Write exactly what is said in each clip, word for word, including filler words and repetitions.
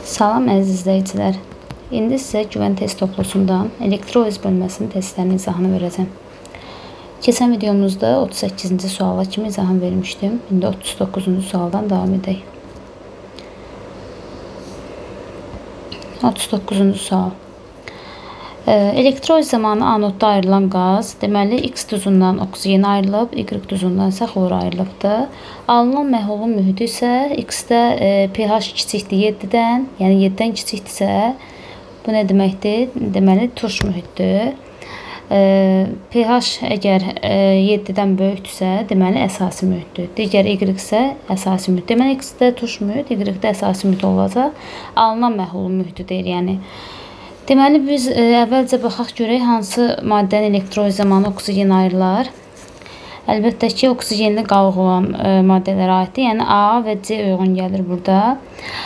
Salam əziz izləyicilər. İndi sizə güvən test toplusundan elektroliz bölməsinin testlərinin izahını verəcəm. Keçən videomuzda otuz səkkizinci suala kimi izahını vermişdim. İndi otuz doqquzuncu sualdan davam edək. otuz doqquzuncu sual. Elektroliz zamanı anodda ayrılan qaz, deməli X duzundan oksigen ayrılıb, Y duzundan isə xlor ayrılıbdır. Alınan məhlulun mühiti isə X-də pH kiçikdir yeddidən, yəni yeddidən kiçikdirsə, bu nə deməkdir? Deməli turş mühitdir. pH əgər yeddidən böyükdürsə, deməli əsasi mühitdir. Digər Y isə əsasi mühit. Deməli X-də turş mühit, Y-də əsasi mühit olacaq. Alınan məhlulun mühiti deyir, yəni. Deməli, biz əvvəlcə baxaq görək hansı maddənin elektroliz zamanı oksigen ayrılar. Əlbəttə ki, oksigenli qalıq olan maddələrə aiddir. Yəni A və C uyğun gəlir burada.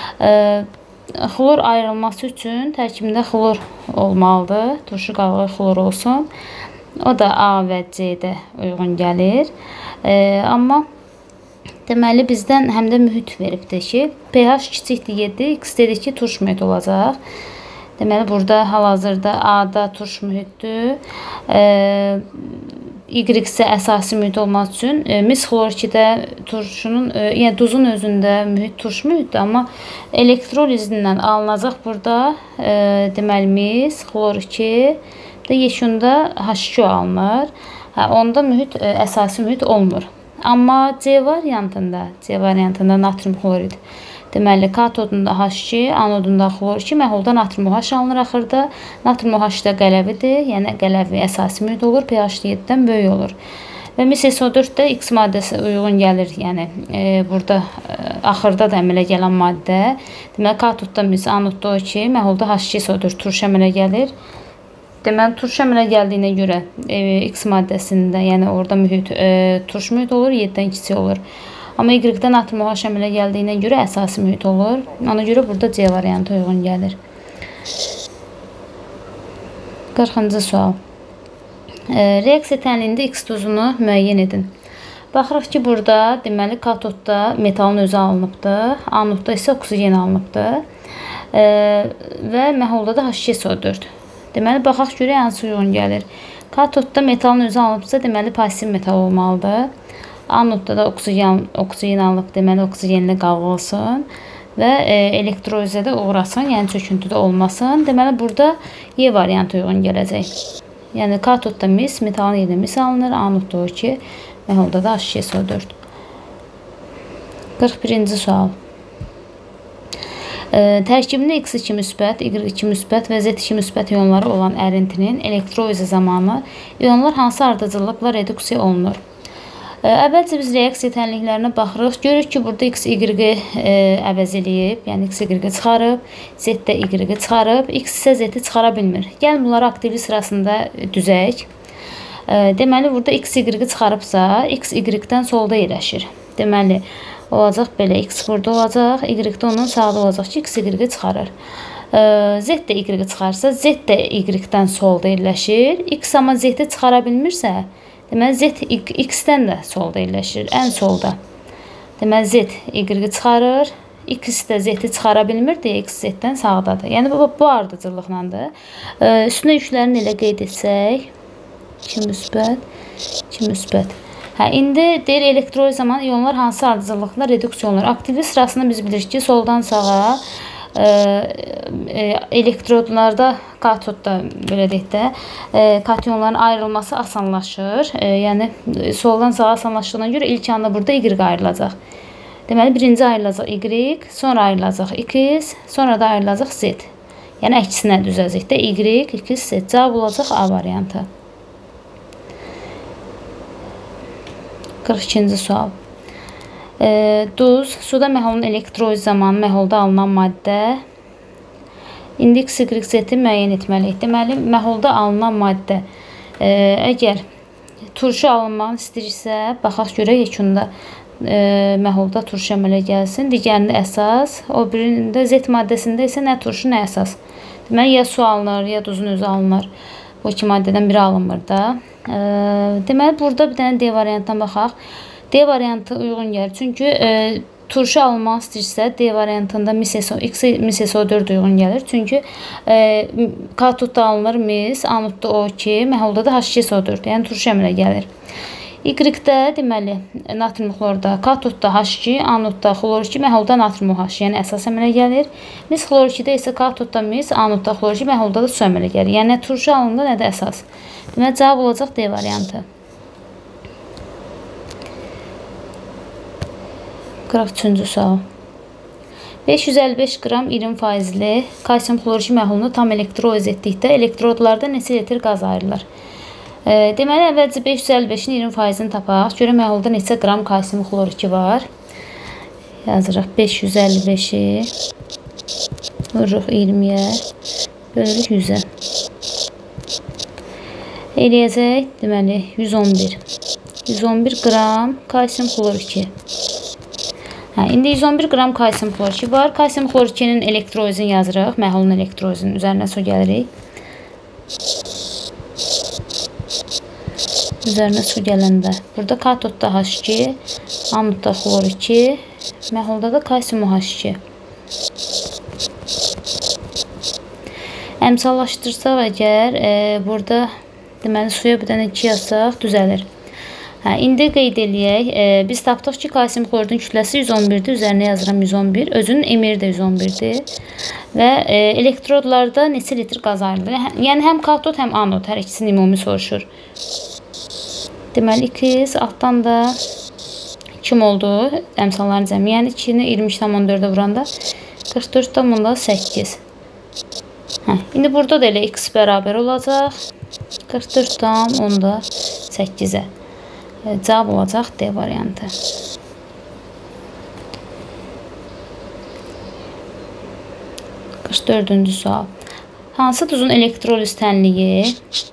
Xlor ayrılması üçün tərkibində xlor olmalıdır. Turşu qalığı xlor olsun. O da A və C-də uyğun gəlir. Amma deməli, bizdən həm də mühit veribdir ki, pH kiçikdir yeddi, X dedik ki, turş mühit olacaq. Deməli, burada hal-hazırda A-da turş mühitdir. Y isə əsasi mühit olmaq üçün mis xlor ikidə turşunun, yəni duzun özündə mühit turş mühitdir, amma elektrolizindən alınacaq burada deməli mis xlor iki və yeşunda H iki O alınır. Onda mühit əsasi mühit olmur. Amma C variantında, C variantında natrium xlorid. Deməli, katodunda H iki, anodunda xlor iki, məhlulda natrium OH alınır axırda. Natrium OH da qələvidir, yəni qələvi əsasi mühit olur, pH yeddidən böyük olur. Və mis S O dörd də X maddəsi uyğun gəlir, yəni e, burada e, axırda da əmələ gələn maddə. Deməli, katodda mis, anodda O iki, məhlulda H iki S O dörd turş əmələ gəlir. Deməli, turş əmələ gəldiyinə görə e, X maddəsində, yəni orada mühit e, turş mühit olur, yeddidən kiçik olur. Amma Y-də natrium OH əmələ gəldiyinə görə əsasi mühit olur. Ona görə burada C variantı uyğun gəlir. qırxıncı sual. Reaksiya tənliyində X duzunu müəyyən edin. Baxırıq ki, burada deməli katodda metalın özü alınıbdır, anodda isə oksigen alınıbdır və məhlulda da H iki S O dörd. Deməli, baxaq görək hansı uyğun gəlir. Katodda metalın özü alınıbsa, deməli pasiv metal olmalıdır. Anodda da oksigen, oksigen alınıb, deməli oksigenli qalıq olsun və e, elektrolizə də uğrasın, yəni çöküntüdə olmasın. Deməli, burada Y variantı uyğun gələcək. Yəni katodda mis, metalın yerinə mis alınır, anodda O iki, məhlulda da H iki S O dörd. qırx birinci sual. E, tərkibində X iki müsbət, Y iki müsbət və Z iki müsbət iyonları olan ərintinin elektrolizi zamanı iyonlar hansı ardıcıllıqla reduksiya olunur? Əvvəlcə biz reaksiya tənliklərinə baxırıq. Görürük ki, burada X Y-i əvəz eləyib, yəni X Y-i çıxarıb, Z də Y-i çıxarıb, X isə Z-i çıxara bilmir. Gəlin bunları aktivli sırasında düzək. Deməli, burada X Y-i çıxarıbsa, X Y-dən solda yerləşir. Deməli, olacaq belə, X burada olacaq, Y-də onun sağda olacaq ki, X Y-i çıxarır. Z də Y-i çıxarsa, Z də Y-dən solda yerləşir. X amma Z-i çıxara bilmirsə, deməli, Z X-dən də solda yerləşir, ən solda. Deməli, Z Y-i çıxarır, X də Z-i çıxara bilmir, deyə X Z-dən sağdadır. Yəni, bu, bu ardıcıllıqlandır. Üstünə yüklərini elə qeyd etsək, iki müsbət, iki müsbət. Hə, indi deyir, elektroliz zamanı iyonlar hansı ardıcıllıqla reduksiya olunur? Aktivli sırasında biz bilirik ki, soldan sağa, E, e, elektrodlarda, katodda belə deyək də, e, katyonların ayrılması asanlaşır. E, yəni, soldan sağa asanlaşdığına görə ilk anda burada Y ayrılacaq. Deməli, birinci ayrılacaq Y, sonra ayrılacaq X, sonra da ayrılacaq Z. Yəni, əksinə düzəcək də Y, X, Z. Cavab olacaq A variantı. qırx ikinci sual. E, duz, suda məhlulun elektroliz zamanı məhlulda alınan maddə. İndi X Y Z-i müəyyən etməliyik. Deməli, məhlulda alınan maddə e, əgər turşu alınmağını istəyirsə, baxaq görək yekunda e, məhlulda turşu əmələ gəlsin. Digərində əsas, o birində Z maddəsində isə nə turşu, nə əsas. Deməli, ya su alınır, ya duzun özü alınır. Bu iki maddədən biri alınmır da. E, deməli, burada bir dənə D variantdan baxaq. D variantı uyğun gəlir. Çünki e, turşu almaq istəyirsə, D variantında mis X mis S O dörd uyğun gəlir. Çünki e, katodda alınır mis, anodda O iki, məhlulda da H iki S O dörd, yəni turşu əmələ gəlir. Y-də deməli natrium xlorda katodda H iki, anodda xlor iki, məhlulda natrium OH, yəni əsas əmələ gəlir. Mis xlor ikidə isə katodda mis, anodda xlor iki, məhlulda da su əmələ gəlir. Yəni nə turşu alınır, nə də əsas. Deməli cavab olacaq D variantı. qırx üçüncü sual. beş yüz əlli beş qram iyirmi faizli kalsium xlor iki məhlulunu tam elektroliz etdikdə elektrodlarda neçə litr qaz ayrılır? E, deməli, əvvəlcə beş yüz əlli beşin iyirmi faizini tapaq. Görə məhlulda neçə qram kalsium xlor iki var? Yazırıq beş yüz əlli beşi vururuq iyirmiyə bölürük yüzə. Eləyəcək, deməli, yüz on bir. yüz on bir qram kalsium xlor iki. Hə, indi yüz on bir qram kalsium xlor iki var. Kalsium xlor ikinin elektrolizini yazırıq. Məhlulun elektrolizinin üzərinə su gəlirik. Üzərinə su gələndə burada katodda H iki, anodda xlor iki, məhlulda da kalsium OH iki. Əmsallaşdırsaq əgər e, burada deməli suya bir dənə iki yazsaq düzəlir. Hə, indi qeyd eləyək. E, biz tapdıq ki, kalsium xlorun kütləsi yüz on birdir. Üzərinə yazıram yüz on bir. Özünün emiri də yüz on birdir. Və e, elektrodlarda neçə litr qaz ayrılır? Yəni həm katod, həm anod. Hər ikisini ümumi soruşur. Deməli iki altdan da iki oldu. Əmsalların cəmi. Yəni ikini iyirmi iki tam on dördə vuranda qırx dörd tam səkkiz. Hə, indi burada da elə x bərabər olacaq. qırx dörd tam səkkizə. Cavab olacaq D variantı. qırx dördüncü sual. Hansı duzun elektroliz tənliyi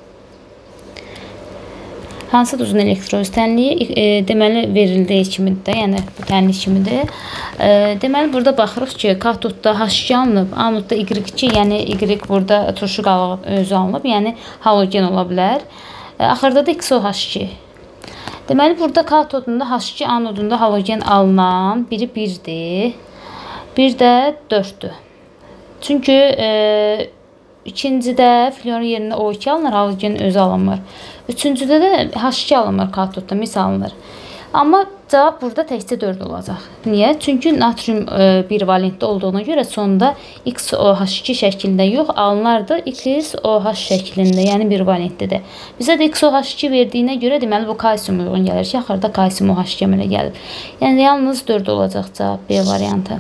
Hansı duzun elektroliz tənliyi e, deməli verildiyi kimidir də, yəni bu tənlik kimidir. E, deməli burada baxırıq ki, katodda H iki alınıb, anodda Y iki, yəni Y burada turşu qalığı özü alınıb, yəni halogen ola bilər. E, axırda da X O H iki. Deməli, burada katodunda H iki, anodunda halogen alınan biri birdir, bir də dörddür. Çünki e, ikincidə fluorun yerinə O iki alınır, halogen özü alınmır. Üçüncüdə də H iki alınmır katodda, mis alınır. Amma cavab burada təkcə dörd olacaq. Niyə? Çünki natrium e, bir valentdə olduğuna görə sonda X O H iki şəklində yox, alınardı X O H şəklində, yəni bir valentlidir. Bizə də X O H iki verdiyinə görə deməli bu kalsium uyğun gəlir ki, axırda kalsium O H iki əmələ gəlir. Yəni yalnız dörd olacaq cavab B variantı.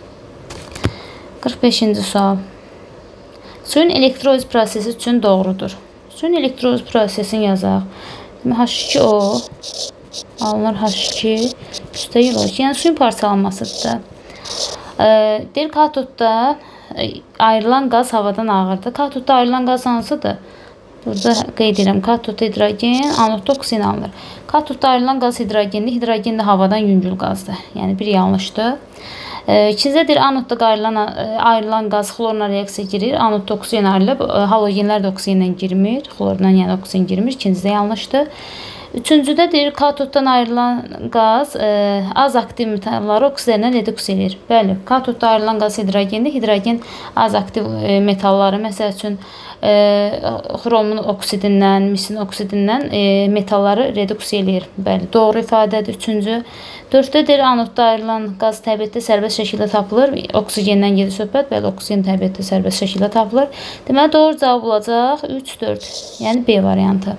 qırx beşinci sual. Suyun elektroliz prosesi üçün doğrudur. Suyun elektroliz prosesini yazaq. H iki O alınır H iki üstə yığılır. Yəni suyun parçalanmasıdır da. E, deyir katodda ayrılan qaz havadan ağırdır. Katodda ayrılan qaz hansıdır? Burada qeyd edirəm. Katodda hidrogen, anodda oksigen alınır. Katodda ayrılan qaz hidrogenli, hidrogen də havadan yüngül qazdır. Yəni bir yanlışdır. E, İkincə deyir, anodda ayrılan, ayrılan qaz xlorla reaksiya girir. Anodda oksigen ayrılıb, halogenlər də oksigenlə girmir. Xlorla yəni oksigen girmir. İkincisi də yanlışdır. Üçüncüdə deyir, katoddan ayrılan qaz e, az aktiv metalları oksigenlə reduksiya edir. Bəli, katodda ayrılan qaz hidrogendir. Hidrogen az aktiv e, metalları, məsəl üçün e, xromun oksidindən, misin oksidindən e, metalları reduksiya edir. Bəli, doğru ifadədir. Üçüncü. Dörddə deyir, anodda ayrılan qaz təbiətdə sərbəst şəkildə tapılır. Oksigendən gedir söhbət. Bəli, oksigen təbiətdə sərbəst şəkildə tapılır. Deməli, doğru cavab olacaq üç dörd. Yəni B variantı.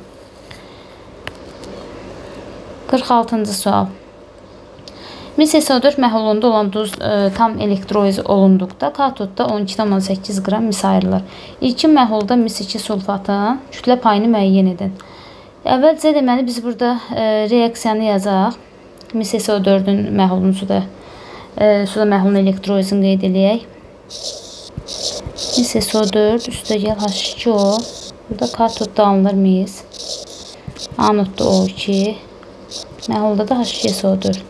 qırx altıncı sual. mis S O dörd məhlulunda olan duz e, tam elektroliz olunduqda katodda on iki tam on səkkiz qram mis ayrılır. İlkin məhlulda mis iki sulfatın kütlə payını müəyyən edin. Əvvəlcə deməli biz burada e, reaksiyanı yazaq. mis S O dördün məhlulunu suda e, suda məhlulun elektrolizini qeyd eləyək. mis S O dörd üstə gəl H iki O. Burada katodda alınır mis. Anodda O iki. Məhlulda da H iki S O dörd.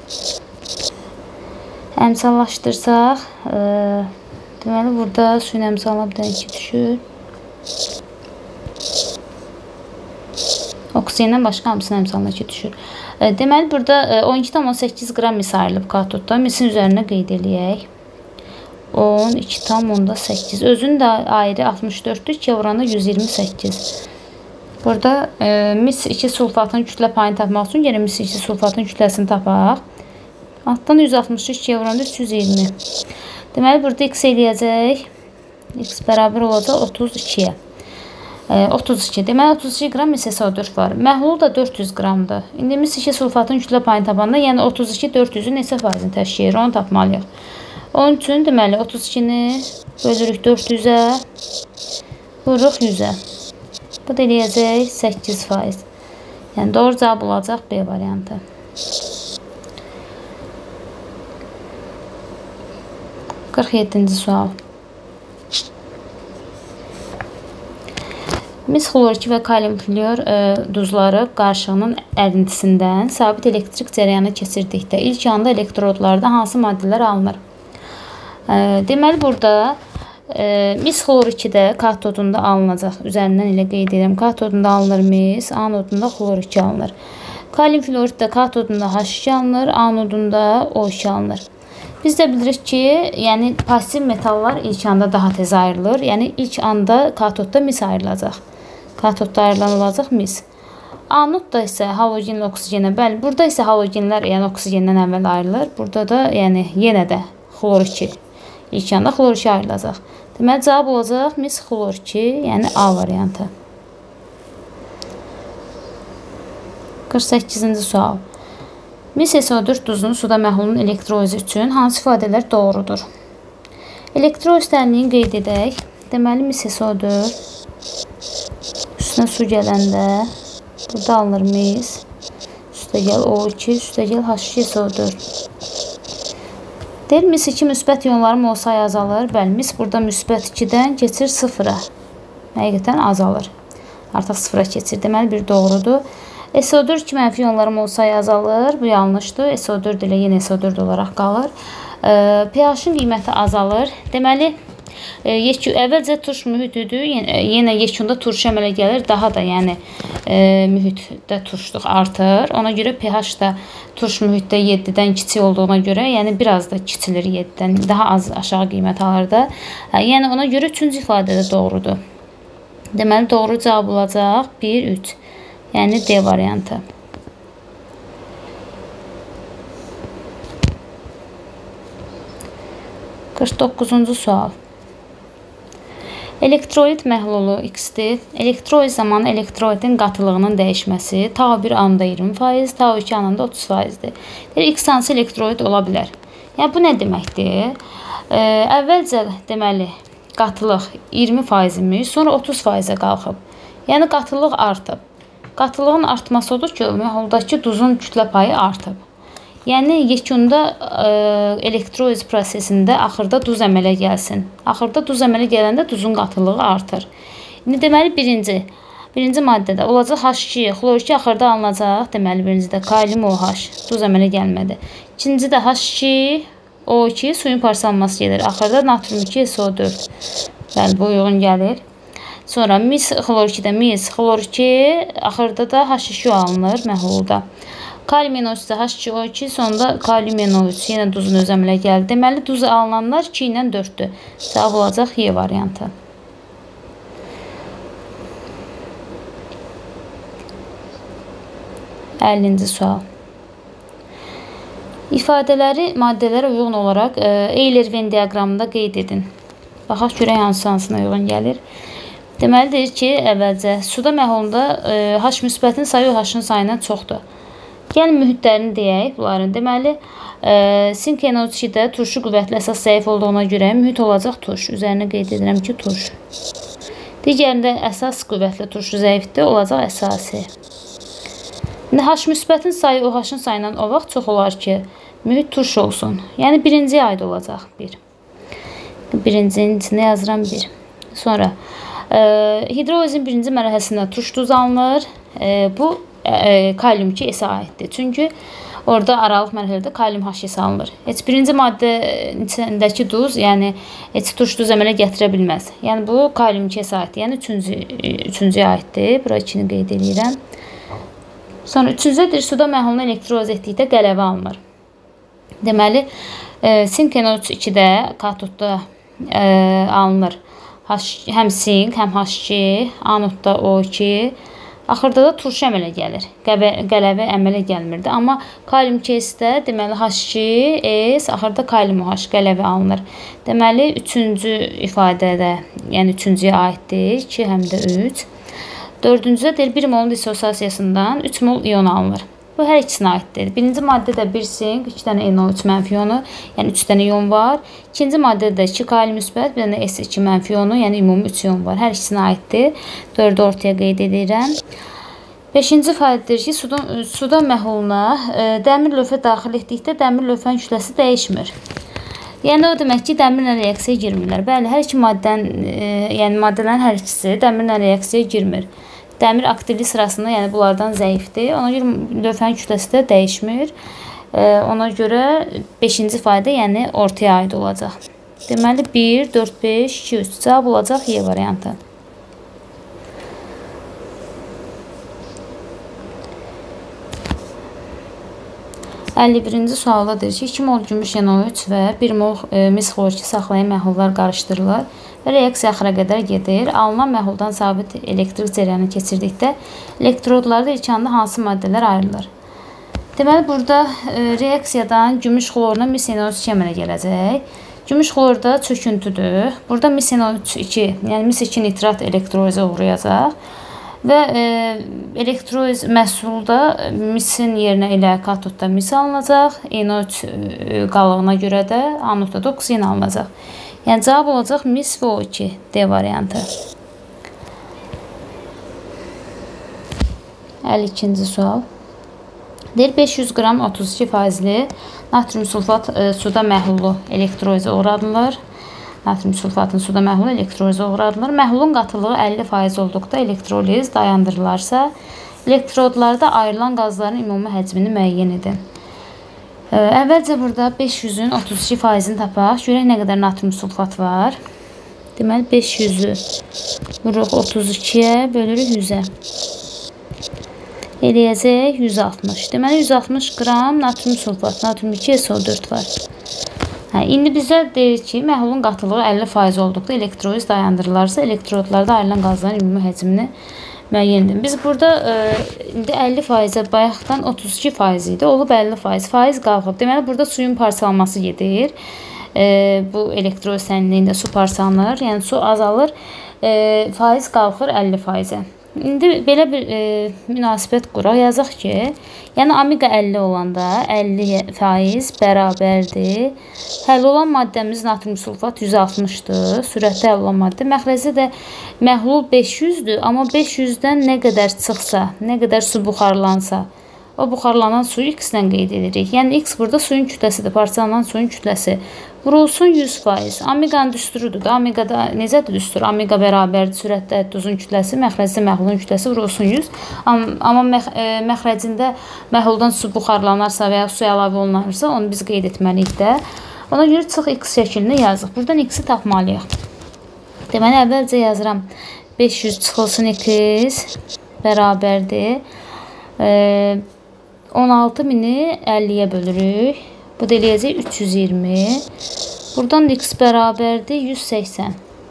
Əmsallaşdırsaq, e, deməli burada suyun əmsalına bir dənə iki düşür. Oksigendən başqa hamısının əmsalına ki düşür. Deməli, burada on iki tam on səkkiz qram mis ayrılıb katodda. Misin üzərinə qeyd eləyək. on iki tam onda səkkiz. Özünün də ayrı altmış dörddür. ikiyə vuranda yüz iyirmi səkkiz. Burada e, mis iki sulfatın kütlə payını tapmaq üçün yenə mis iki sulfatın kütləsini tapaq. Altdan yüz altmış üç, ikiyə vuranda üç yüz iyirmi. Deməli, burada x eləyəcək. X bərabər olacaq otuz ikiyə. E, otuz iki. Deməli, otuz iki qram mis S O dörd var. Məhlulu da dörd yüz qramdır. İndi mis iki sulfatın kütlə payını tapanda, yəni otuz iki dörd yüzün neçə faizini təşkil edir, onu tapmalıyıq. Onun üçün deməli otuz ikini bölürük dörd yüzə, vururuq yüzə. Bu da eləyəcək səkkiz faiz. Yəni doğru cavab olacaq B variantı. qırx yeddinci sual. Mis xlor iki və kalium flor e, duzları qarışığının ərintisindən sabit elektrik cərəyanı keçirdikdə ilk anda elektrodlarda hansı maddələr alınır? E, deməli, burada e, mis xlor ikidə katodunda alınacaq. Üzərindən elə qeyd edirəm. Katodunda alınır mis, anodunda xlor iki alınır. Kalium floriddə katodunda H iki alınır, anodunda O iki alınır. Biz də bilirik ki, yəni pasiv metallar ilk anda daha tez ayrılır. Yəni ilk anda katodda mis ayrılacaq. Katodda ayrılan olacaq mis. Anodda isə halogenlə oksigenə, bəli, burada isə halogenlər yəni oksigendən əvvəl ayrılır. Burada da yəni yenə də xlor iki. İlk anda xlor iki ayrılacaq. Deməli, cavab olacaq mis xlor iki, yəni A variantı. qırx səkkizinci sual. Mis S O dörd duzunun suda məhlulun elektrolizi üçün hansı ifadələr doğrudur? Elektroliz tənliyin qeyd edək. Deməli, mis S O dörd üstünə su gələndə burada alınır mis, üstə gəl O iki, üstə gəl H iki S O dörd. Deyir, mis iki müsbət iyonları mol sayı azalır. Bəli, mis burada müsbət ikidən keçir sıfıra. Həqiqətən azalır. Artıq sıfıra keçir. Deməli, bir doğrudur. S O dörd iki mənfi iyonları mol sayı azalır. Bu yanlışdır. S O dörd ilə yenə S O dörd olaraq qalır. pH-ın qiyməti azalır. Deməli, əvvəlcə turş mühitidir. Yenə yekunda turş əmələ gəlir. Daha da yəni mühitdə turşluq artır. Ona görə pH da turş mühitdə yeddidən kiçik olduğuna görə, yəni biraz da kiçilir yeddidən. Daha az aşağı qiymət alır da. Yəni ona görə üçüncü ifadə də doğrudur. Deməli, doğru cavab olacaq bir, üç. Yəni D variantı. qırx doqquzuncu sual. Elektrolit məhlulu X-dir. Elektroliz zamanı elektrolitin qatılığının dəyişməsi tau bir anda iyirmi faiz, tau iki anında otuz faizdir. X hansı elektrolit ola bilər? Yəni, bu nə deməkdir? Ə, əvvəlcə deməli, qatılıq iyirmi faiz imiş, sonra otuz faizə qalxıb. Yəni, qatılıq artıb. Qatılığın artması odur ki, məhuldakı duzun kütlə payı artıb. Yəni, yekunda ə, elektroliz prosesində axırda duz əmələ gəlsin. Axırda duz əmələ gələndə duzun qatılığı artır. İndi deməli, birinci, birinci maddədə olacaq H iki, xlor iki axırda alınacaq. Deməli, birincidə kalium OH, duz əmələ gəlmədi. İkincidə H iki, O iki, suyun parçalanması gedir. Axırda natrium iki, S O dörd. Bəli, bu uyğun gəlir. Sonra mis xlor ikidə mis, xlor iki, axırda da H iki alınır məhlulda. Kalium N O üç isə H iki O iki, sonunda kalium N O üç, yenə duzun öz əmələ gəldi. Deməli, duz alınanlar iki ilə dörddür. Cavab olacaq Y variantı. əllinci sual. İfadələri maddələrə uyğun olaraq Euler-Venn diaqramında qeyd edin. Baxaq görək hansı hansına uyğun gəlir. Deməli, deyir ki, əvvəlcə suda məhlulunda H müsbətin sayı O H-ın sayından çoxdur. Gəlin mühitlərini deyək bunların. Deməli, sink N O üç ikidə turşu qüvvətli əsas zəif olduğuna görə mühit olacaq turş. Üzərinə qeyd edirəm ki, turş. Digərində əsas qüvvətli turşu zəifdir, olacaq əsasi. H müsbətin sayı O H-ın sayından o vaxt çox olar ki, mühit turş olsun. Yəni, birinciyə aid olacaq bir. Birincinin içində yazıram bir. Sonra, hidrolizin birinci mərhələsində turş duz alınır. Bu, kalium iki S-ə aiddir. Çünki orada aralıq mərhələdə kalium H iki alınır. Heç birinci maddə içindəki duz, yəni heç turş duz əmələ gətirə bilməz. Yəni bu kalium iki S-ə aiddir. Yəni üçüncü, üçüncüyə aiddir. Bura ikini qeyd edirəm. Sonra üçüncüdür, suda məhlulunu elektroliz etdikdə qələvə alınır. Deməli, e, sink N O üç ikidə katodda e, alınır. H, həm sink, həm H iki, anodda O iki. Axırda da turşu əmələ gəlir. Qəbə, qələvə əmələ gəlmirdi. Amma kalium kesdə deməli H iki S, axırda kalium OH qələvə alınır. Deməli, üçüncü ifadədə, yəni üçüncüyə aiddir. iki həm də üç. Dördüncüdə deyir, bir molun dissosiasiyasından üç mol iyon alınır. Bu hər ikisinə aiddir. Birinci maddədə bir sink, iki dənə N O üç mənfi iyonu, yəni üç dənə iyon var. İkinci maddədə iki kalium müsbət, bir dənə S iki mənfi iyonu, yəni ümumi üç iyon var. Hər ikisinə aiddir. dördü ortaya qeyd edirəm. beşinci faydadır ki, suda, suda məhluluna e, dəmir lövhə daxil etdikdə dəmir lövhənin kütləsi dəyişmir. Yəni o demək ki, dəmirlə reaksiyaya girmirlər. Bəli, hər iki maddənin, e, yəni maddələrin hər ikisi dəmirlə reaksiyaya girmir. Dəmir aktivlik sırasında, yəni bunlardan zəifdir. Ona görə lövhənin kütləsi də dəyişmir. E, ona görə beşinci fayda, yəni ortaya aid olacaq. Deməli bir, dörd, beş, iki, üç cavab olacaq Y variantı. əlli birinci sualdadır ki, iki mol gümüş N O üç və bir mol e, mis xlor iki saxlayan məhlullar qarışdırılır və reaksiya axıra qədər gedir. Alınan məhluldan sabit elektrik cərəyanı keçirdikdə elektrodlarda ilk anda hansı maddələr ayrılır? Deməli, burada e, reaksiyadan gümüş xloruna mis N O üç iki əmələ gələcək. Gümüş xlorda çöküntüdür. Burada mis N O üç iki, yəni mis iki nitrat elektrolizə uğrayacaq. Və e, elektroliz məhsulda misin yerinə ilə katodda mis alınacaq. N O üç e, qalığına görə də anodda da oksin alınacaq. Yəni cavab olacaq mis və O iki, D variantı. əlli ikinci sual. Deyir, beş yüz qram otuz iki faizli natrium sulfat e, suda məhlulu elektrolizə uğradılır. Natrium sulfatın suda məhlulu elektrolizə uğradılır. Məhlulun qatılığı əlli faiz olduqda elektroliz dayandırılarsa, elektrodlarda ayrılan qazların ümumi həcmini müəyyən edin. Əvvəlcə burada beş yüzün otuz iki faizini tapaq. Görək nə qədər natrium sulfat var. Deməli, beş yüzü vuruq otuz ikiyə, bölürük yüzə. Eləyəcək yüz altmış. Deməli, yüz altmış qram natrium sulfat, natrium iki S O dörd var. Hə, indi bizə deyir ki, məhlulun qatılığı əlli faiz olduqda elektroliz dayandırılarsa, elektrodlarda ayrılan qazların ümumi həcmini müəyyən edin. Biz burada e, indi əlli faizə bayaqdan otuz iki faiz idi, olub əlli faiz. Faiz qalxıb. Deməli, burada suyun parçalanması gedir. E, bu elektroliz sənliyində su parçalanır, yəni su azalır. E, faiz qalxır əlli faizə. İndi belə bir e, münasibət quraq, yazaq ki, yəni amiqa əlli olanda əlli faiz bərabərdir. Həll olan maddəmiz natrium sulfat yüz altmışdır. Sürətdə həll olan maddə. Məxrəcdə də məhlul beş yüzdür, amma beş yüzdən nə qədər çıxsa, nə qədər su buxarlansa, o buxarlanan suyu X-lə qeyd edirik. Yəni X burada suyun kütləsidir, parçalanan suyun kütləsi. Vurulsun yüz faiz. Amiqanın düsturudur da. Amiqada necədir düstur? Amiqa bərabərdir sürətdə duzun kütləsi, məxrəcdə məhlulun kütləsi vurulsun yüz. Amma məx e, məxrəcində məhluldan su buxarlanarsa və ya su əlavə olunarsa, onu biz qeyd etməliyik də. Ona görə çıx X şəklində yazıq. Buradan X-i tapmalıyıq. Deməli, əvvəlcə yazıram. beş yüz çıxılsın X bərabərdir. E, on altı mini əlliyə bölürük. Bu da eləyəcək üç yüz iyirmi. Buradan X bərabərdir yüz səksən.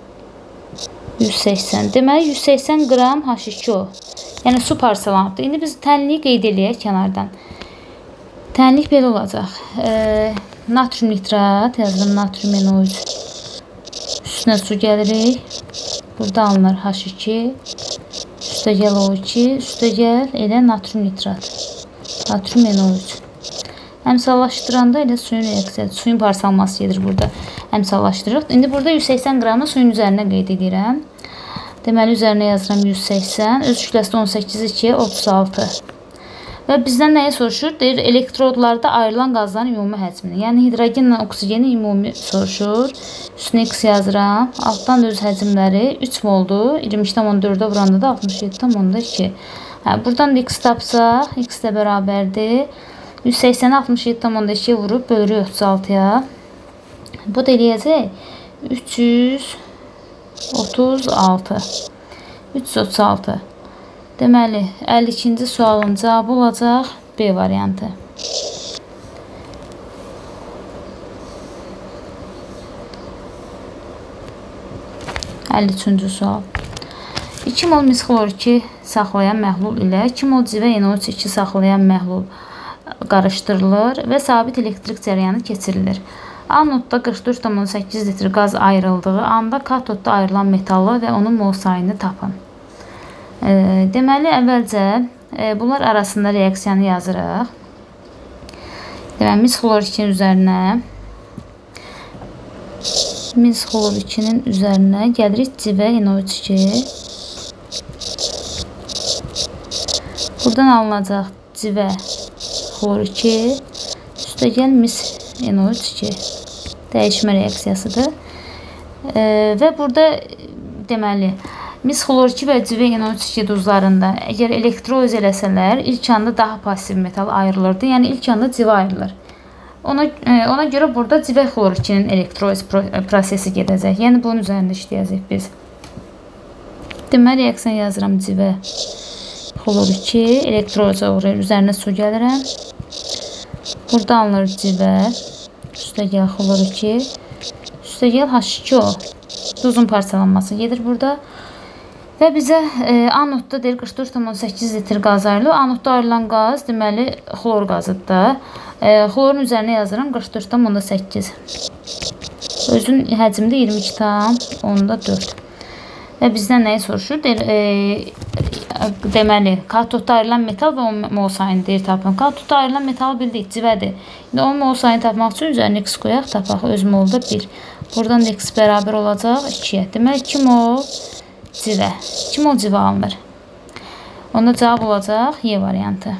yüz səksən. Deməli, yüz səksən qram H iki O. Yəni, su parçalanıbdır. İndi biz tənliyi qeyd eləyək kənardan. Tənlik belə olacaq. E, natrium nitrat, yazıram natrium N O üç. Üstünə su gəlirik. Burada alınır H iki. Üstə gəl O iki. Üstə gəl elə natrium nitrat. Natrium N O üç. Əmsallaşdıranda elə suyun reaksiyası, suyun parçalanması gedir burada. Əmsallaşdırırıq. İndi burada yüz səksən qramı suyun üzərinə qeyd edirəm. Deməli, üzərinə yazıram yüz səksən. Öz kütləsi on səkkiz ikiyə otuz altı. Və bizdən nəyi soruşur? Deyir, elektrodlarda ayrılan qazların ümumi həcmini. Yəni, hidrogenlə oksigenin ümumi soruşur. Üstünə X yazıram. Altdan da öz həcmləri üç moldur. iyirmi iki tam on dördə vuranda da altmış yeddi tam onda iki. Hə, buradan da X tapsaq, X də bərabərdir. yüz səksəni altmış yeddi tam onda ikiyə vurub bölürük otuz altıya. Bu da eləyəcək üç yüz otuz altı. üç yüz otuz altı. Deməli, əlli ikinci sualın cavabı olacaq B variantı. əlli üçüncü sual. iki mol mis xlor iki saxlayan məhlul ilə iki mol civə N O üç iki saxlayan məhlul qarışdırılır və sabit elektrik cəryanı keçirilir. Anodda qırx dörd tam səkkiz litr qaz ayrıldığı anda katodda ayrılan metalı və onun mol sayını tapın. E, deməli, əvvəlcə e, bunlar arasında reaksiyanı yazırıq. Deməli, mis xlor ikinin üzərinə mis xlor ikinin üzərinə gəlirik civə N O üç iki. Buradan alınacaq civə xlor iki üstəgəl mis N O üç iki dəyişmə reaksiyasıdır. E, və burada deməli mis xlor iki və civə N O üç iki duzlarında əgər elektroliz eləsələr ilk anda daha pasiv metal ayrılırdı. Yəni ilk anda civə ayrılır. Ona, e, ona görə burada civə xlor ikinin elektroliz prosesi gedəcək. Yəni bunun üzərində işləyəcək biz. Deməli reaksiya yazıram civə xlor iki elektroliza uğrayır. Üzərinə su gəlirəm. Burada alınır civə, üstəgəl xlor iki, üstəgəl H iki O. Duzun parçalanması gedir burada. Və bizə e, anodda deyir qırx dörd tam səkkiz litr qaz ayrılır. Anodda ayrılan qaz deməli xlor qazıdır. E, xlorun üzərinə yazıram qırx dörd tam səkkiz. Özün həcmdə iyirmi iki tam dörd. Və bizdən nəyi soruşur? Deyir, e, deməli, katodda ayrılan metal və onun mol sayını deyir tapın. Katodda ayrılan metalı bildik, civədir. İndi onun mol sayını tapmaq üçün üzərinə x qoyaq, tapaq. Öz molda bir. Buradan da x bərabər olacaq ikiyə. Deməli, iki mol civə. iki mol civə alınır. Onda cavab olacaq Y variantı.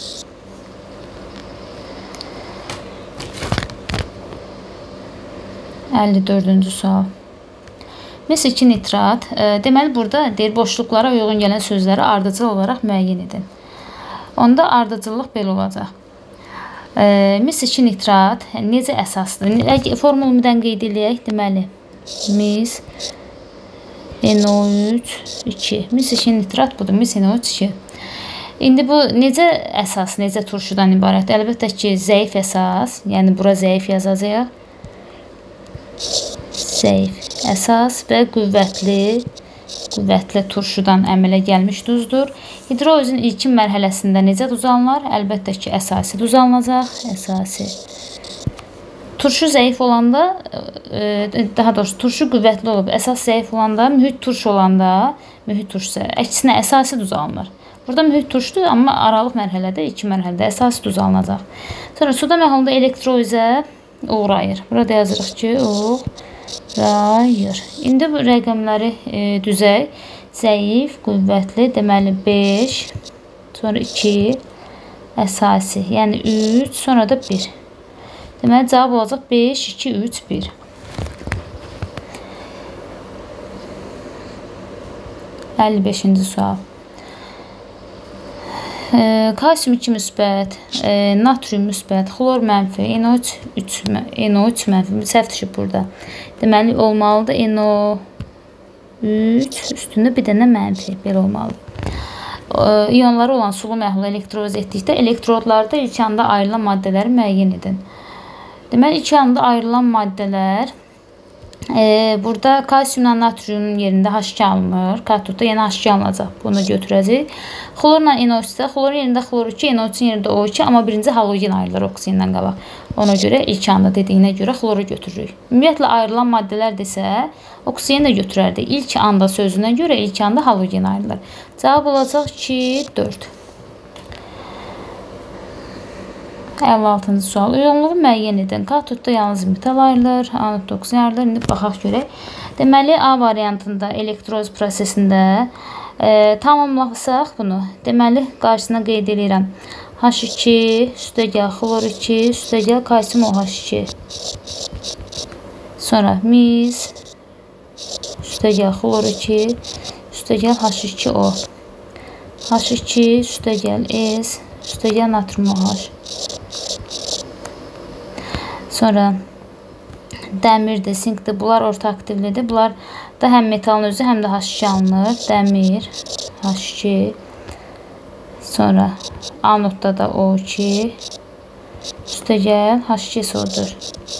əlli dördüncü sual. Mis iki nitrat. E, deməli, burada deyir, boşluqlara uyğun gələn sözləri ardıcıl olaraq müəyyən edin. Onda ardıcıllıq belə olacaq. E, mis iki nitrat necə əsasdır? Formulumdan qeyd edək. Deməli, mis N O üç iki. Mis iki nitrat budur. Mis N O üç iki. İndi bu necə əsas, necə turşudan ibarət? Əlbəttə ki, zəif əsas. Yəni, bura zəif yazacaq. Zəif əsas və qüvvətli, qüvvətli turşudan əmələ gəlmiş duzdur. Hidrolizin ilkin mərhələsində necə duz alınır? Əlbəttə ki, əsasi duz alınacaq. Əsasi. Turşu zəif olanda, daha doğrusu turşu qüvvətli olub, əsas zəif olanda, mühit turş olanda, mühit turşsa, əksinə əsasi duz alınır. Burada mühit turşdur, amma aralıq mərhələdə, iki mərhələdə əsasi duz alınacaq. Sonra suda məhlulda elektrolizə uğrayır. Burada yazırıq ki, uğrayır. İndi bu rəqəmləri e, düzək. Zəif, qüvvətli, deməli beş, sonra iki, əsasi, yəni üç, sonra da bir. Deməli, cavab olacaq beş, iki, üç, bir. əlli beşinci sual. E, kalsium iki müsbət, e, natrium müsbət, xlor mənfi, N O üç mənfi, səhv düşüb burada. Deməli, olmalıdır N O üç üstündə bir dənə mənfi, belə olmalıdır. E, iyonları olan sulu məhlulu elektroliz etdikdə elektrodlarda ilk anda ayrılan maddələri müəyyən edin. Deməli, ilk anda ayrılan maddələr e, burada kalsiumla natriumun yerində H iki alınır. Katodda yenə H iki alınacaq. Bunu götürəcək. Xlorla N O üç isə xlorun yerində xlor iki, N O üçün yerində O iki, amma birinci halogen ayrılır oksigendən qabaq. Ona görə ilk anda dediyinə görə xloru götürürük. Ümumiyyətlə ayrılan maddələr desə oksigen də götürərdik. İlk anda sözünə görə ilk anda halogen ayrılır. Cavab olacaq iki, dörd. əlli altıncı sual. İyonluğu müəyyən edin. Katodda yalnız metal ayrılır, anodda oksigen ayrılır. İndi baxaq görək. Deməli, A variantında elektroliz prosesində e, tamamlasaq bunu. Deməli, qarşısına qeyd edirəm. H iki, üstəgəl xlor iki, üstəgəl kalsium O H iki. Sonra mis, üstəgəl xlor iki, üstəgəl H iki O. H iki, üstəgəl S, üstəgəl natrium O H. Sonra dəmirdir, sinkdir. Bunlar orta aktivlidir. Bunlar da həm metalın özü, həm də H iki alınır. Dəmir, H iki. Sonra anodda da O iki. Üstə gəl H iki S O dört.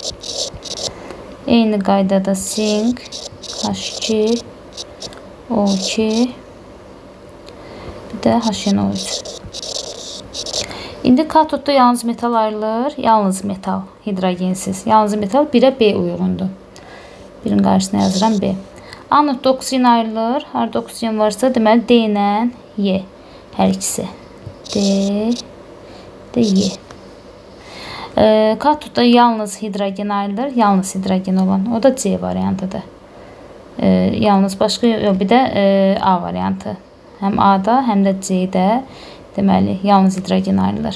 Eyni qaydada sink H iki O iki bir də H N O üç. İndi katodda yalnız metal ayrılır. Yalnız metal, hidrogensiz. Yalnız metal birə B uyğundur. Birin qarşısına yazıram B. Anodda oksigen ayrılır. Harada oksigen varsa deməli D ilə Y. Hər ikisi. D, D, Y. E, katodda yalnız hidrogen ayrılır. Yalnız hidrogen olan. O da C variantıdır. E, yalnız başqa yox. Bir də e, A variantı. Həm A'da, həm də C'də deməli yalnız hidrogen ayrılır.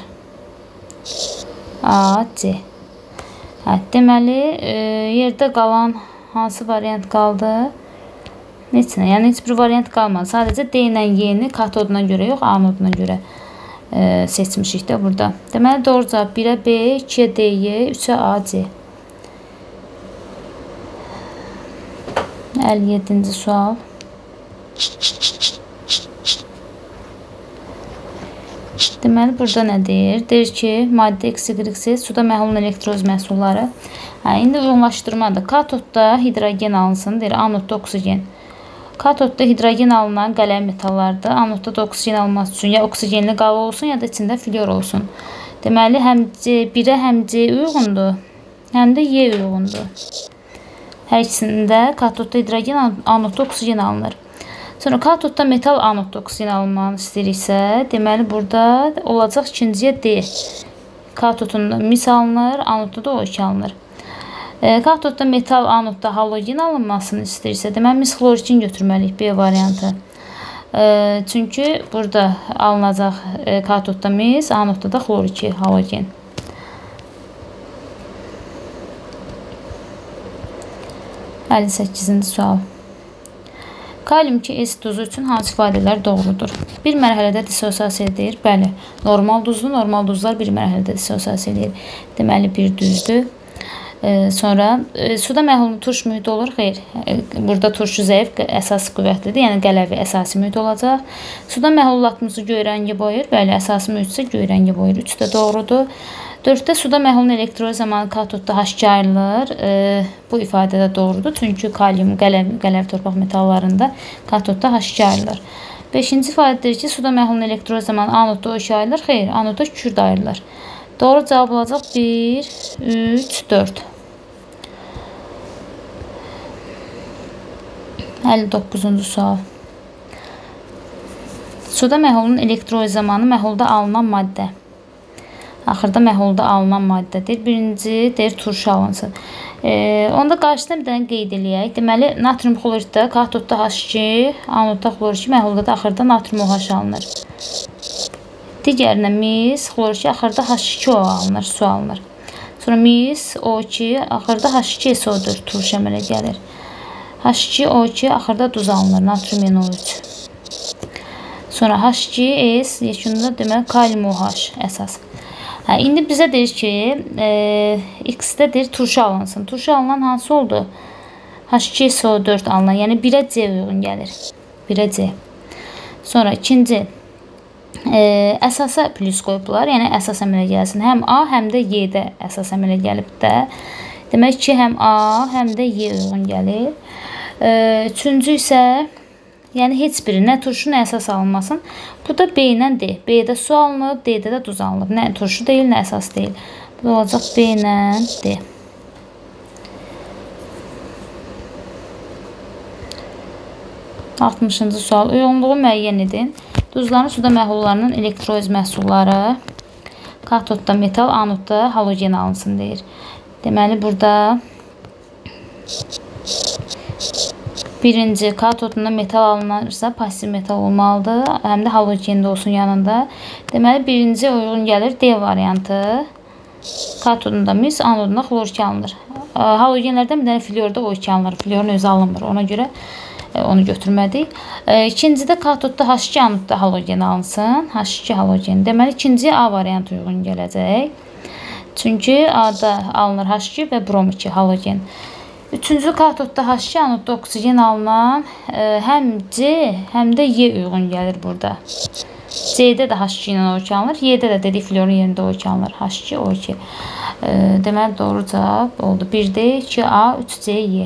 A, C. Hə, deməli e, yerdə qalan hansı variant qaldı? Heç nə, yəni heç bir variant qalmadı. Sadəcə D ilə Y-ni katoduna görə yox, anoduna görə e, seçmişik də burada. Deməli doğru cavab birə B, ikiyə D, Y, üçə A, C. əlli yeddinci sual. Deməli burada nə deyir? Deyir ki, maddə X Y Z suda məhlul elektroz məhsulları. Hə, indi uyğunlaşdırmadır. Katodda hidrogen alınsın, deyir, anodda oksigen. Katodda hidrogen alınan qələm metallardır. Anodda da oksigen alınması üçün ya oksigenli qava olsun, ya da içində flyor olsun. Deməli, həm C, birə həm C uyğundur, həm də Y uyğundur. Hər ikisində katodda hidrogen, anodda oksigen alınır. Sonra katodda metal anodda oksigen alınmanı istəyiriksə, deməli burada olacaq ikinciyə D. Katodunda mis alınır, anodda da O iki alınır. E, katodda metal anodda halogen alınmasını istəyirsə, deməli mis xlorikin götürməliyik B variantı. E, çünki burada alınacaq e, katodda mis, anodda da xloriki halogen. əlli səkkizinci sual. Kalium iki S duzu üçün hansı ifadələr doğrudur? Bir mərhələdə dissosiasiya edir. Bəli, normal duzlu, normal duzlar bir mərhələdə dissosiasiya edir. Deməli, bir düzdür. E, sonra e, suda məhlul turş mühit olur. Xeyr, e, burada turşu zəif, əsas qüvvətlidir. Yəni qələvi əsasi mühit olacaq. Suda məhlul lakmusu göy rəngi boyayır. Bəli, əsası mühit isə göy rəngi boyayır. üç də doğrudur. dörddə suda məhlulun elektroz zamanı katodda H iki ayrılır. E, bu ifadə də doğrudur. Çünki kalium, qələv, qələv torpaq metallarında katodda H iki ayrılır. beşinci ifadədir ki, suda məhlulun elektroz zamanı anodda O iki ayrılır. Xeyr, anodda kürd ayrılır. Doğru cavab olacaq bir, üç, dörd. əlli doqquzuncu sual. Suda məhlulun elektroz zamanı məhlulda alınan maddə. Axırda məhlulda alınan maddədir. Birinci deyir turşu alınsın. E, onda qarşısına bir dənə qeyd eləyək. Deməli, natrium xloritdə katodda H iki, anodda xloriki, məhlulda da axırda natrium OH alınır. Digərinə mis, xloriki, axırda H iki O alınır, su alınır. Sonra mis, O iki, axırda H iki S O dört turşu əmələ gəlir. H iki O iki, axırda duz alınır, natrium N O üç. Sonra H iki S, yekununda deməli kalium OH əsas. Hə, indi bizə deyir ki, e, X-də deyir turşu alınsın. Turşu alınan hansı oldu? H iki S O dört alınan, yəni birə C uyğun gəlir. birə C. Sonra ikinci, e, əsasa plus qoyublar, yəni əsas əmələ gəlsin. Həm A, həm də Y-də əsas əmələ gəlib də. Demək ki, həm A, həm də Y uyğun gəlir. E, üçüncü isə, yəni heç biri, nə turşu, nə əsas alınmasın. Bu da B ilə D. B-də su alınıb, D-də də duz alınıb. Nə turşu deyil, nə əsas deyil. Bu da olacaq B ilə D. altmışıncı sual. Uyğunluğu müəyyən edin. Duzların suda məhlullarının elektroz məhsulları katodda metal, anodda halogen alınsın deyir. Deməli, burada birinci, katodunda metal alınırsa pasiv metal olmalıdır. Həm də halogen də olsun yanında. Deməli, birinci uyğun gəlir D variantı. Katodunda mis, anodunda xlorik alınır. Halogenlərdən bir dənə flyorda O iki alınır. Flyorun özü alınmır. Ona görə onu götürmədik. İkincidə katodda H iki, anodda halogen alınsın. H iki halogen. Deməli, ikinciyə A variantı uyğun gələcək. Çünki A-da alınır H iki və brom iki halogen. Üçüncü katodda H iki, anodda oksigen alınan e, həm C, həm də Y uyğun gəlir burada. C-də də H iki ilə O iki alınır. Y-də də dedik florun yerində O iki alınır. H iki, O iki. E, deməli, doğru cavab oldu. bir D, iki A, üç C, Y.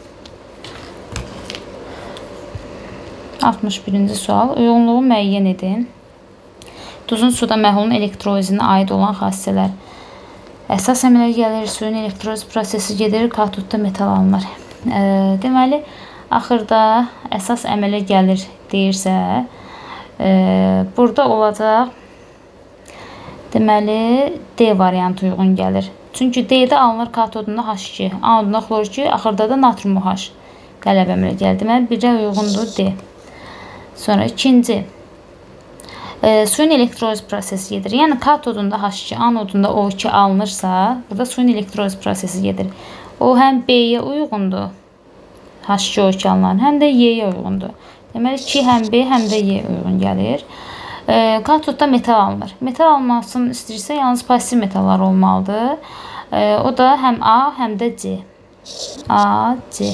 altmış birinci sual. Uyğunluğu müəyyən edin. Duzun suda məhlulun elektrolizinə aid olan xassələr. Əsas əmələ gəlir, suyun elektroliz prosesi gedir, katodda metal alınır. E, deməli, axırda əsas əmələ gəlir deyirsə, e, burada olacaq, deməli, D variantı uyğun gəlir. Çünki D-də alınır katodunda H iki, anodunda xlor iki, axırda da natrium OH qələbə əmələ gəlir. Deməli, birə uyğundur D. Sonra ikinci, e, suyun elektroliz prosesi gedir. Yəni, katodunda H iki, anodunda O iki alınırsa, burada suyun elektroliz prosesi gedir. O, həm B-yə uyğundur, H iki O iki alınan, həm də Y-yə uyğundur. Deməli, iki həm B, həm də Y uyğun gəlir. E, katodda metal alınır. Metal almasını istəyirsə, yalnız pasiv metallar olmalıdır. E, o da həm A, həm də C. A, C.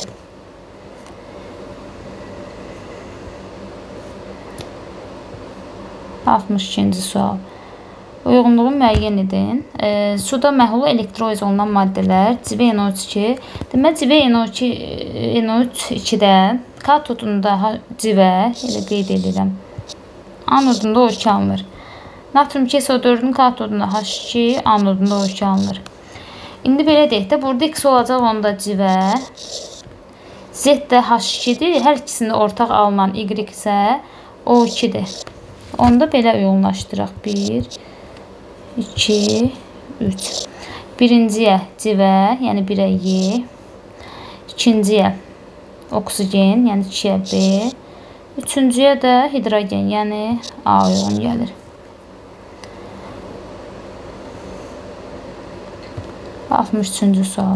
altmış ikinci sual. Uyğunluğu müəyyən edin. E, suda məhlulu elektroliz olunan maddələr civə N O üç iki. Deməli, civə N O iki, N O üç ikidə katodunda civə, elə qeyd edirəm, anodunda O iki alınır. Natrium iki S O dördün katodunda H iki, anodunda O iki alınır. İndi belə deyək də, burada X olacaq onda civə, Z də H ikidir. Hər ikisində ortaq alınan Y isə O ikidir. Onda belə uyğunlaşdıraq. bir, iki, üç. Birinciyə civə, yəni birə Y. İkinciyə oksigen, yəni ikiyə B. Üçüncüyə də hidrogen, yəni A uyğun gəlir. altmış üçüncü sual.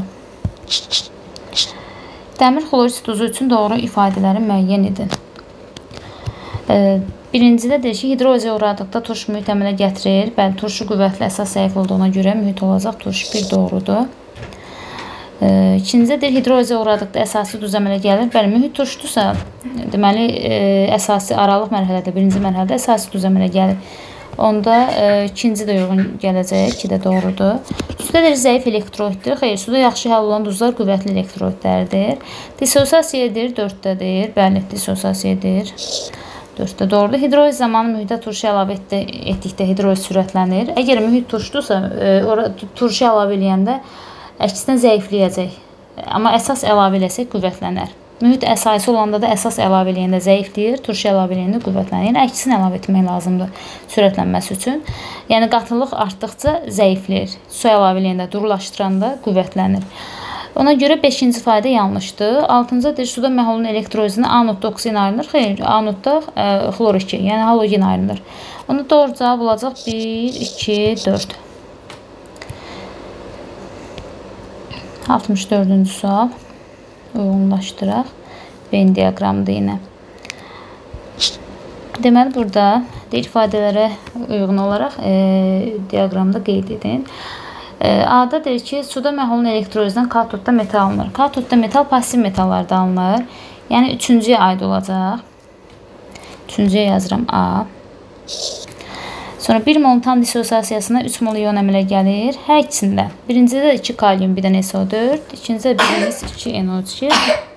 Dəmir xlorid duzu üçün doğru ifadələri müəyyən edin. Birincidə deyir ki, hidrolizə uğradıqda turş mühit əmələ gətirir. Bəli, turşu qüvvətli əsas zəif olduğuna görə mühit olacaq. Turş bir doğrudur. İkincidə deyir, hidrolizə uğradıqda əsasi duz əmələ gəlir. Bəli, mühit turşdursa, deməli, əsasi aralıq mərhələdə, birinci mərhələdə əsasi duz əmələ gəlir. Onda ikinci də uyğun gələcək, iki də doğrudur. Suda deyir, zəif elektrolitdir. Xeyr, suda yaxşı həll olan duzlar qüvvətli elektrolitlərdir. Dissosiasiyadır, dörddədir. Bəli, dissosiasiyadır. dörddə doğrudur. Hidroliz zamanı mühitə turşu əlavə etdikdə hidroliz sürətlənir. Əgər mühit turşdursa, turşu əlavə eləyəndə əksinə zəifləyəcək. Amma əsas əlavə eləsək qüvvətlənər. Mühit əsası olanda da əsas əlavə eləyəndə zəifləyir, turşu əlavə eləyəndə qüvvətlənir. Yəni, əksinə əlavə etmək lazımdır sürətlənməsi üçün. Yəni, qatılıq artdıqca zəifləyir. Su əlavə eləyəndə, durulaşdıranda qüvvətlənir. Ona görə beşinci fayda yanlışdır. altıncı deyir, suda məhlulun elektrolizinə anodda oksigen ayrılır. Xeyr, anodda e, xlor iki, yəni halogen ayrılır. Onda doğru cavab olacaq bir, iki, dörd. altmış dördüncü sual. Uyğunlaşdıraq. Venn diaqramıdır yenə. Deməli, burada deyir, ifadələrə uyğun olaraq e, diaqramda qeyd edin. A-da deyir ki, suda məhlulun elektrolizdən katodda metal alınır. Katodda metal pasiv metallarda alınır. Yəni, üçüncüyə aid olacaq. Üçüncüyə yazıram A. Sonra bir mol tam dissosiasiyasına üç mol iyon əmələ gəlir. Hər ikisində. Birincidə iki kalium, bir dənə S O dörd. İkincidə birimiz iki N O üç iki.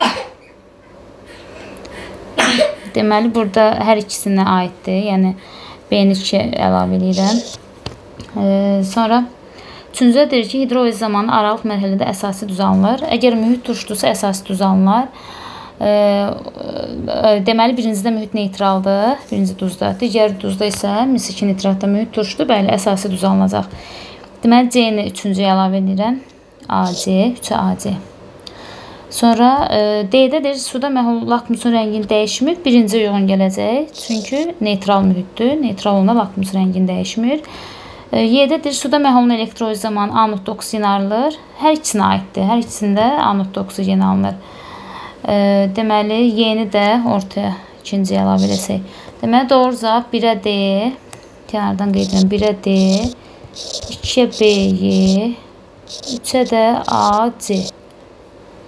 Deməli, burada hər ikisinə aiddir. Yəni, B N iki əlavə edirəm. Sonra üçüncüdə deyir ki, hidroliz zamanı aralıq mərhələdə əsasi duz alınır. Əgər mühit turşdursa, əsasi duz alınır. E, deməli, birincidə mühit neytraldır, birinci duzda. Digər duzda isə mis iki nitratda mühit turşdur, bəli, əsasi duz alınacaq. Deməli, C-ni üçüncüyə əlavə edirəm. A C, üçə A C. Sonra e, D-də deyir, suda məhlul lakmusun rəngini dəyişmir, birinci uyğun gələcək. Çünki neytral mühitdir, neytral olanda lakmus rəngini dəyişmir. Y-də deyir, suda məhlulun elektroliz zamanı anodda oksigen ayrılır. Hər ikisinə aiddir. Hər ikisində anodda oksigen alınır. E, deməli, Y-ni də ortaya ikinciyə əlavə eləsək. Deməli, doğru cavab birə D, kənardan qeyd edirəm, birə D, ikiyə B Y, üçə də A C.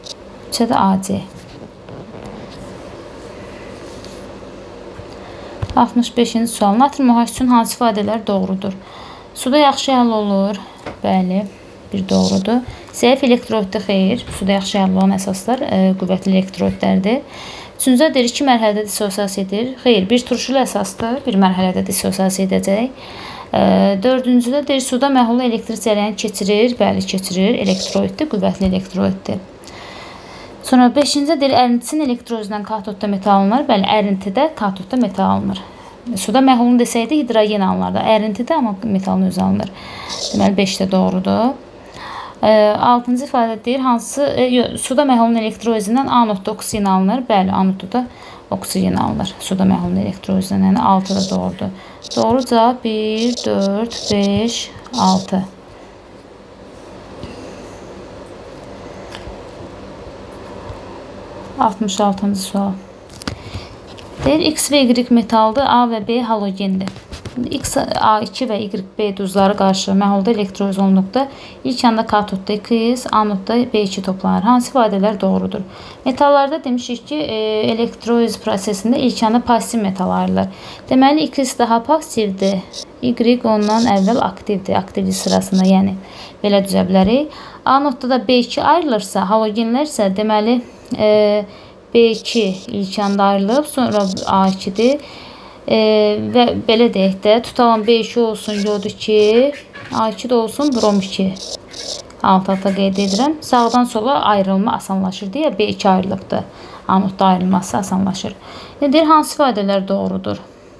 üçə də A C. altmış beşinci sual. Natrium OH üçün hansı ifadələr doğrudur? Suda yaxşı həll olur. Bəli, bir doğrudur. Zəif elektrolitdə xeyr. Suda yaxşı həll olan əsaslar e, qüvvətli elektrolitlərdir. Üçüncüdür, iki mərhələdə dissosiasiya edir. Xeyr, bir turşulu əsasdır. Bir mərhələdə dissosiasiya edəcək. E, dördüncüdür, suda məhlul elektrik cərəyanı keçirir. Bəli, keçirir. Elektrolitdir, qüvvətli elektrolitdir. Sonra beşincidir, ərintisinin elektrolizindən katodda metal alınır. Bəli, ərintidə katodda metal alınır. Suda məhlulun desəydi hidrogen alınırdı. Ərintidə amma metalın özü alınır. Deməli, beş də doğrudur. altıncı ifadə deyir, hansı e, suda məhlulun elektrolizindən anodda oksigen alınır. Bəli, anodda da oksigen alınır. Suda məhlulun elektrolizindən, yəni altı da doğrudur. Doğru cavab bir, dörd, beş, altı. altmış altıncı sual. Deyir, X və Y metaldır, A və B halogendir. X, A iki və Y B duzları qarşı məhlulda elektroliz olunduqda ilk anda katodda X, anodda B iki toplanır. Hansı ifadələr doğrudur? Metallarda demişik ki, e, elektroliz prosesində ilk anda pasiv metal ayrılır. Deməli, X daha pasivdir, Y ondan əvvəl aktivdir, aktivlik sırasında, yəni belə düzə bilərik. Anodda da B iki ayrılırsa, halogenlər isə deməli, e, B iki ilk anda ayrılıb, sonra A ikidir. E, və belə deyək də, tutalım B iki olsun yod iki, A iki də olsun brom iki. Alt-alta qeyd edirəm. Sağdan sola ayrılma asanlaşır deyə B iki ayrılıbdır. Anodda ayrılması asanlaşır. Deyir, hansı ifadələr doğrudur?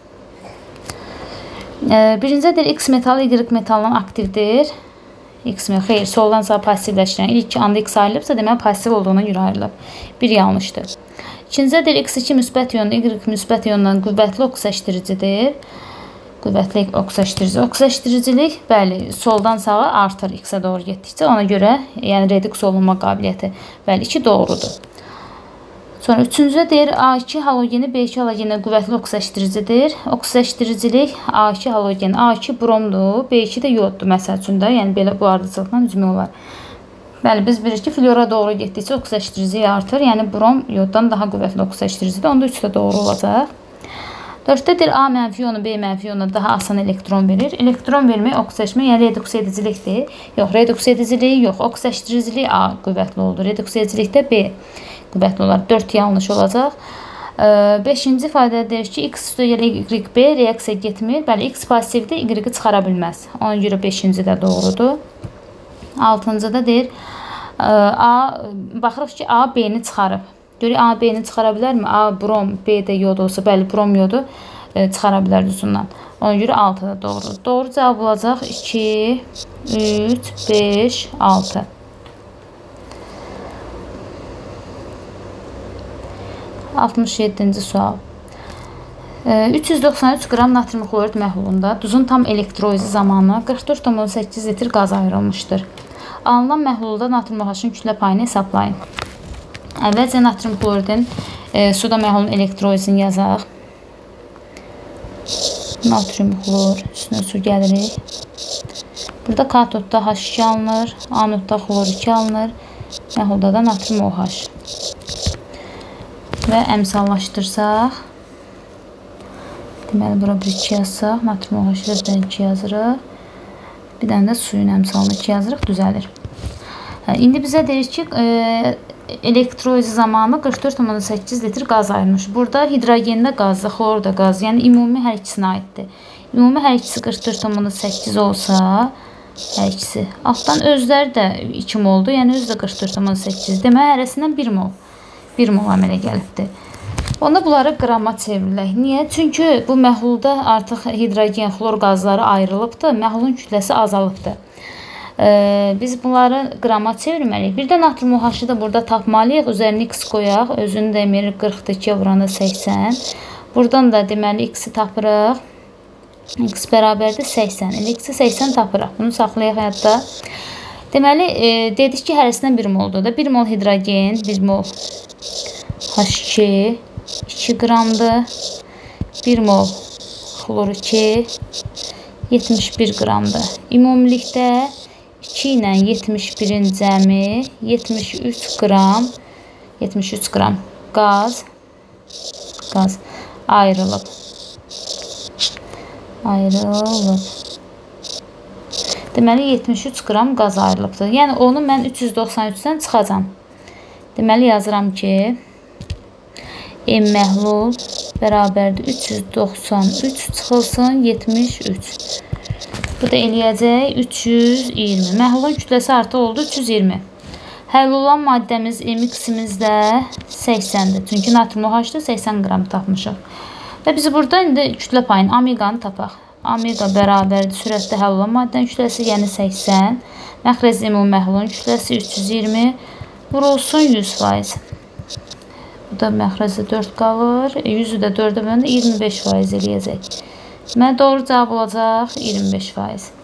E, birincidir, X metalı Y metaldan aktivdir. X mi? Xeyr, soldan sağa passivləşdirən. İlk anda X ayrılıbsa, deməli pasiv olduğuna görə ayrılıb. Bir yanlışdır. İkincidir, X iki müsbət iyonun Y müsbət iyonundan qüvvətli oksijləşdiricidir. Qüvvətli oksijləşdirici. Oksijləşdiricilik, bəli, soldan sağa artır X-ə doğru getdikcə. Ona görə, yəni reduks olunma qabiliyyəti. Bəli, iki doğrudur. Sonra üçüncüdə deyir, A iki halogeni B iki halogeninə qüvvətli oksijləşdiricidir. Oksijləşdiricilik A iki halogen, A iki bromdur, B iki də yoddur məsəl üçün də. Yəni belə bu ardıcılıqla üzmə olar. Bəli, biz bilirik ki, fluora doğru getdikcə oksijləşdiricilik artır. Yəni brom yoddan daha qüvvətli oksijləşdiricidir. Onda üç də doğru olacaq. dörddədir, A mənfi iyonu B mənfi iyonuna daha asan elektron verir. Elektron vermək oksijləşmə, yəni reduks edicilikdir. Yox, reduks ediciliyi yox, oksijləşdiriciliyi A qüvvətli oldu. Reduks edicilikdə B qüvvətli olar. dörd yanlış olacaq. beşinci ifadədə deyir ki, X üstə Y B reaksiya getmir. Bəli, X pasivdir, Y çıxara bilməz. Ona görə beşinci də doğrudur. altıncıda deyir, A, baxırıq ki, A B-ni çıxarıb. Görək, A B-ni çıxara bilərmi? A brom, B də yod olsa, bəli, brom yodu çıxara bilər düzündən. Ona görə altı da doğrudur. Doğru cavab olacaq iki, üç, beş, altı. altmış yeddinci sual. üç yüz doxsan üç qram natrium xlorid məhlulunda duzun tam elektrolizi zamanı qırx dörd nöqtə səkkiz litr qaz ayrılmışdır. Alınan məhlulda natrium OH-ın kütlə payını hesablayın. Əvvəlcə natrium xloridin e, suda məhlulun elektrolizini yazaq. Natrium xlor, üstünə su gəlirik. Burada katodda H iki alınır, anodda xlor iki alınır, məhlulda da natrium OH. Və əmsallaşdırsaq, deməli, bura bir iki yazsaq, natrium OH-ı iki yazırıq. Bir dənə də suyun əmsalını iki yazırıq, düzəlir. Hə, indi bizə deyir ki, e, elektrolizi zamanı qırx dörd nöqtə səkkiz litr qaz ayrılmış. Burada hidrogen də qazdır, xlor da qaz, yəni ümumi hər ikisinə aiddir. Ümumi hər ikisi qırx dörd nöqtə səkkiz olsa, hər ikisi, altdan özləri də iki moldur, yəni özü də qırx dörd nöqtə səkkiz. Demək, hərəsindən bir mol. bir mol əmələ gəlibdir. Onda bunları qrama çevirilək. Niyə? Çünki bu məhlulda artıq hidrogen, xlor qazları ayrılıbdır, məhlulun kütləsi azalıbdır. Ee, biz bunları qrama çevirməliyik. Bir də natrium OH-ı da burada tapmalıyıq. Üzərinə X qoyaq. Özünü demir qırxdır ikiyə vuranda səksən. Buradan da deməli X-i tapırıq. X bərabərdir səksən. İndi X-i səksən tapırıq. Bunu saxlayaq həyatda. Deməli, e, dedik ki, hərəsindən bir moldur da. bir mol hidrogen, bir mol H iki, iki qramdır. bir mol xlor iki, yetmiş bir qramdır. Ümumilikdə iki ilə yetmiş birin cəmi yetmiş üç qram, yetmiş üç qram qaz, qaz ayrılıb. ayrılıb. Deməli yetmiş üç qram qaz ayrılıbdır. Yəni onu mən üç yüz doxsan üçdən çıxacam. Deməli yazıram ki, M məhlul bərabərdir üç yüz doxsan üç çıxılsın yetmiş üç. Bu da eləyəcək üç yüz iyirmi. Məhlulun kütləsi artıq oldu üç yüz iyirmi. Həll olan maddəmiz M-imiz də səksəndir. Çünki natrium OH-da səksən qram tapmışıq. Və biz burada indi kütlə payının omeqanı tapaq. Omega bərabərdir sürətdə həll olan maddənin kütləsi, yəni səksən. Məxrəc ümumi məhlulun kütləsi üç yüz iyirmi. Vurulsun yüz faiz. Bu da məxrəcdə dörd qalır. yüzü də dördə bölündə iyirmi beş faiz eləyəcək. Deməli doğru cavab olacaq iyirmi beş faiz.